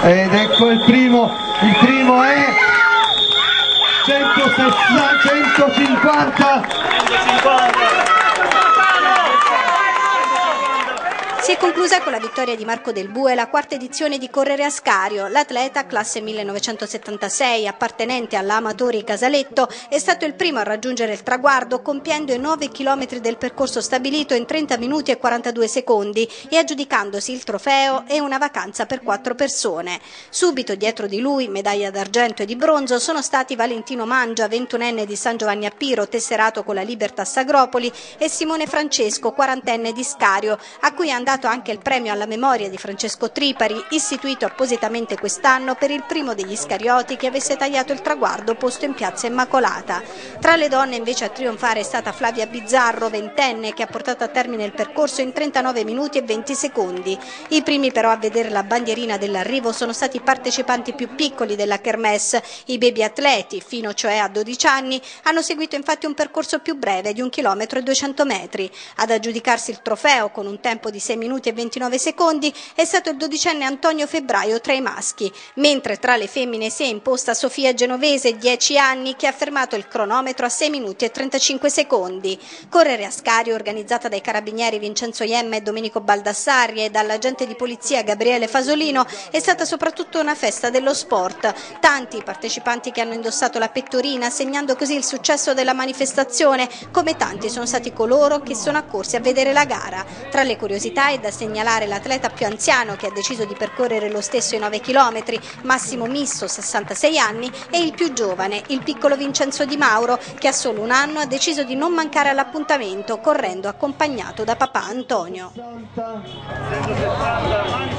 ed ecco il primo è 150. Si è conclusa con la vittoria di Marco Del Bue la quarta edizione di Correre Ascario. L'atleta, classe 1976, appartenente alla Amatori Casaletto, è stato il primo a raggiungere il traguardo compiendo i 9 chilometri del percorso stabilito in 30 minuti e 42 secondi e aggiudicandosi il trofeo e una vacanza per 4 persone. Subito dietro di lui, medaglia d'argento e di bronzo, sono stati Valentino Mangia, 21enne di San Giovanni a Piro, tesserato con la Libertas Agropoli, e Simone Francesco, 40enne di Scario, a cui è andato anche il premio alla memoria di Francesco Tripari, istituito appositamente quest'anno per il primo degli scarioti che avesse tagliato il traguardo posto in piazza Immacolata. Tra le donne invece a trionfare è stata Flavia Bizzarro, 20enne, che ha portato a termine il percorso in 39 minuti e 20 secondi. I primi però a vedere la bandierina dell'arrivo sono stati i partecipanti più piccoli della Kermesse. I baby atleti, fino cioè a 12 anni, hanno seguito infatti un percorso più breve di 1 chilometro e 200 metri. Ad aggiudicarsi il trofeo con un tempo di 6 minuti e 29 secondi è stato il 12enne Antonio Febbraio tra i maschi, mentre tra le femmine si è imposta Sofia Genovese, 10 anni, che ha fermato il cronometro a 6 minuti e 35 secondi. Correre Ascario, organizzata dai carabinieri Vincenzo Iemma e Domenico Baldassarri e dall'agente di polizia Gabriele Fasolino, è stata soprattutto una festa dello sport. Tanti i partecipanti che hanno indossato la pettorina, segnando così il successo della manifestazione, come tanti sono stati coloro che sono accorsi a vedere la gara. Tra le curiosità è da segnalare l'atleta più anziano che ha deciso di percorrere lo stesso i 9 chilometri, Massimo Misso, 66 anni, e il più giovane, il piccolo Vincenzo Di Mauro, che a solo un anno ha deciso di non mancare all'appuntamento, correndo accompagnato da papà Antonio.